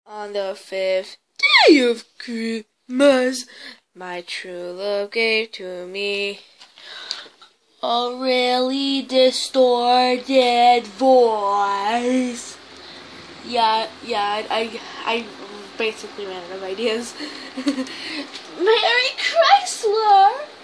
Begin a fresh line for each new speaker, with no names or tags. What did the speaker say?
On the 5th day of Christmas, my true love gave to me a really distorted voice. I basically ran out of ideas. Mary Chrysler!